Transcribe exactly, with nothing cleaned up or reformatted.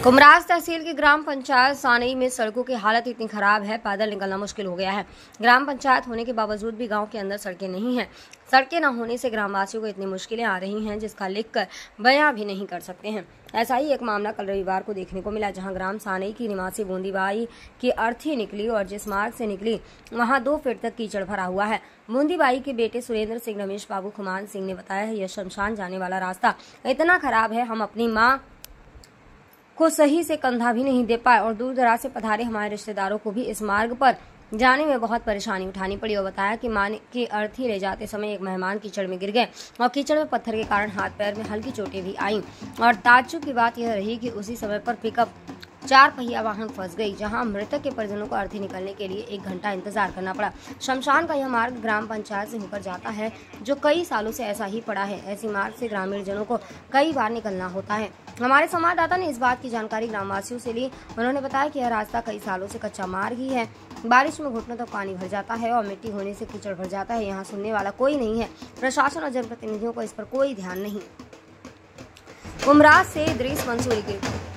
उमराज तहसील की ग्राम पंचायत सानई में सड़कों की हालत इतनी खराब है, पैदल निकलना मुश्किल हो गया है। ग्राम पंचायत होने के बावजूद भी गांव के अंदर सड़कें नहीं हैं। सड़कें न होने से ग्रामवासियों को इतनी मुश्किलें आ रही हैं जिसका लिखकर बयां भी नहीं कर सकते हैं। ऐसा ही एक मामला कल रविवार को देखने को मिला, जहां ग्राम सानई की निवासी बूंदीबाई की अर्थी निकली और जिस मार्ग से निकली वहां दो फीट तक कीचड़ भरा हुआ है। बूंदीबाई के बेटे सुरेंद्र सिंह रमेश बाबू खुमान सिंह ने बताया है, यह शमशान जाने वाला रास्ता इतना खराब है, हम अपनी माँ को सही से कंधा भी नहीं दे पाए और दूर दराज से पधारे हमारे रिश्तेदारों को भी इस मार्ग पर जाने में बहुत परेशानी उठानी पड़ी। और बताया कि मां की अर्थी ले जाते समय एक मेहमान कीचड़ में गिर गए और कीचड़ में पत्थर के कारण हाथ पैर में हल्की चोटें भी आईं। और ताज्जुब की बात यह रही कि उसी समय पर पिकअप चार पहिया वाहन फंस गई, जहां मृतक के परिजनों को अर्थी निकलने के लिए एक घंटा इंतजार करना पड़ा। शमशान का यह मार्ग ग्राम पंचायत से होकर जाता है, जो कई सालों से ऐसा ही पड़ा है। ऐसी मार्ग से ग्रामीण जनों को कई बार निकलना होता है। हमारे संवाददाता ने इस बात की जानकारी ग्रामवासियों से ली। उन्होंने बताया कि यह रास्ता कई सालों से कच्चा मार्ग ही है। बारिश में घुटनों तक पानी भर जाता है और मिट्टी होने से कीचड़ भर जाता है। यहाँ सुनने वाला कोई नहीं है। प्रशासन और जनप्रतिनिधियों को इस पर कोई ध्यान नहीं। उमराज से इदरीस मंसूरी की